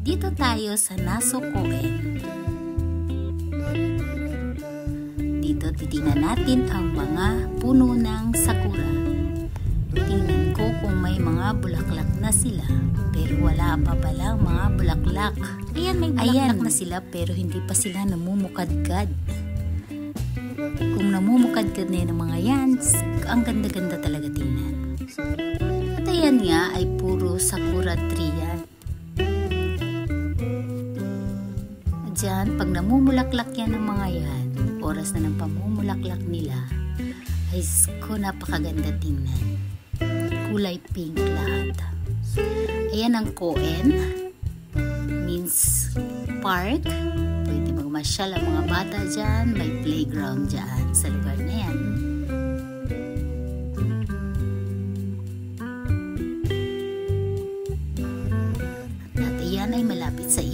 Dito tayo sa Naso Koen. Dito titingnan natin ang mga puno ng sakura. Tingnan ko kung may mga bulaklak na sila, pero wala pa palang mga bulaklak. Ayan, may bulaklak na sila pero hindi pa sila namumukadkad. Kung namumukadkad na yun ang mga yan, ang ganda-ganda talaga tingnan. At ayan nga ay puro sakura tree yan. Diyan, pag namumulaklak yan ng mga yan, oras na ng pamumulaklak nila, ay ko napakaganda tingnan. Kulay pink lahat. Ayan ang koen, means park. Pwede magmasyal ang mga bata dyan, may playground dyan sa lugar na yan. At yan ay malapit sa